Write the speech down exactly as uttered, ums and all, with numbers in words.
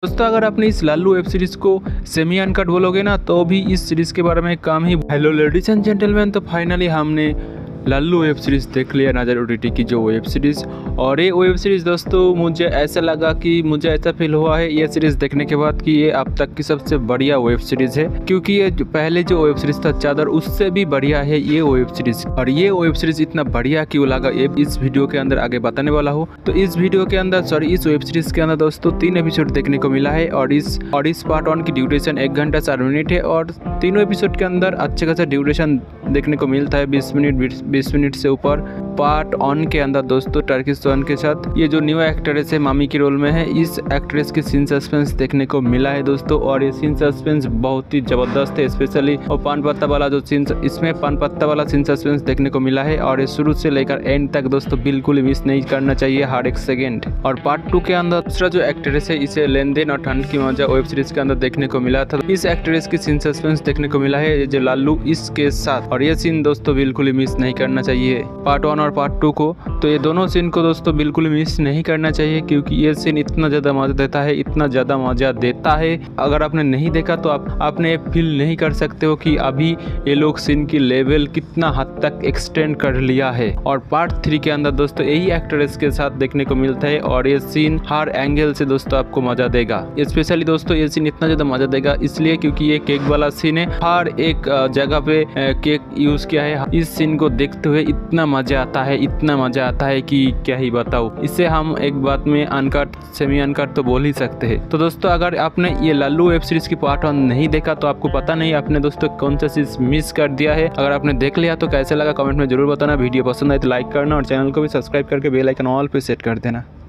दोस्तों अगर आपने इस लालू वेब सीरीज को सेमी अनकट बोलोगे ना तो भी इस सीरीज के बारे में काम ही। हेलो लेडीज एंड जेंटलमैन, तो फाइनली हमने लालू वेब सीरीज़ देख लिया नज़र ओटीटी की जो वेब सीरीज़। और ये वेब सीरीज़ दोस्तों मुझे ऐसा लगा कि मुझे ऐसा फील हुआ है ये सीरीज़ देखने के बाद कि ये अब तक की सबसे बढ़िया वेब सीरीज़ है, क्योंकि ये जो पहले जो वेब सीरीज़ था चादर उससे भी बढ़िया है ये वेब सीरीज़। और ये वेब सीरीज़ इतना बढ़िया क्यों लगा ये इस वीडियो के अंदर आगे बताने वाला हूँ। तो इस वीडियो के अंदर सॉरी इस वेब सीरीज़ के अंदर दोस्तों तीन एपिसोड देखने को मिला है और इस और इस पार्ट वन की ड्यूरेशन एक घंटा चार मिनट है और तीनों एपिसोड के अंदर अच्छे खासा ड्यूरेशन देखने को मिलता है, बीस मिनट बीस मिनट से ऊपर। पार्ट वन के अंदर दोस्तों टर्किश सोहन के साथ ये जो न्यू एक्ट्रेस है मामी की रोल में है, इस एक्ट्रेस के सीन सस्पेंस देखने को मिला है दोस्तों। और ये सीन सस्पेंस बहुत ही जबरदस्त है, स्पेशली और पान पत्ता वाला जो सीन, इसमें पान पत्ता वाला सीन सस्पेंस देखने को मिला है और ये शुरू से लेकर एंड तक दोस्तों बिल्कुल मिस नहीं करना चाहिए हर एक सेकेंड। और पार्ट टू के अंदर दूसरा जो एक्ट्रेस है इसे लेन देन और ठंड की मजा वेब सीरीज के अंदर देखने को मिला था। इस एक्ट्रेस की सीन सस्पेंस देखने को मिला है जो लालू इसके साथ, और ये सीन दोस्तों बिल्कुल मिस नहीं करना चाहिए पार्ट वन और पार्ट टू को। तो ये दोनों सीन को दोस्तों बिल्कुल मिस नहीं करना चाहिए, क्योंकि ये सीन इतना ज़्यादा मज़ा देता है, इतना ज़्यादा मज़ा देता है। अगर आपने नहीं देखा तो आप आपने फील नहीं कर सकते हो कि अभी ये लोग सीन की लेवल कितना हद तक एक्सटेंड कर लिया है। और पार्ट थ्री के अंदर दोस्तों यही एक्ट्रेस के साथ देखने को मिलता है और ये सीन हर एंगल से दोस्तों आपको मज़ा देगा। स्पेशली दोस्तों ये सीन इतना ज़्यादा मज़ा देगा इसलिए क्योंकि ये केक वाला सीन है, हर एक जगह पे केक यूज़ किया है। इस सीन को देखते हुए इतना मज़ा आता है, इतना मज़ा आता है कि क्या ही बताऊँ। इससे हम एक बात में अनकट सेमी अनकट तो बोल ही सकते हैं। तो दोस्तों अगर आपने ये लालू वेब सीरीज की पार्ट वन नहीं देखा तो आपको पता नहीं आपने दोस्तों कौन सा चीज़ मिस कर दिया है। अगर आपने देख लिया तो कैसे लगा कमेंट में जरूर बताना। वीडियो पसंद आए तो लाइक करना और चैनल को भी सब्सक्राइब करके बेल आइकन ऑल पे सेट कर देना।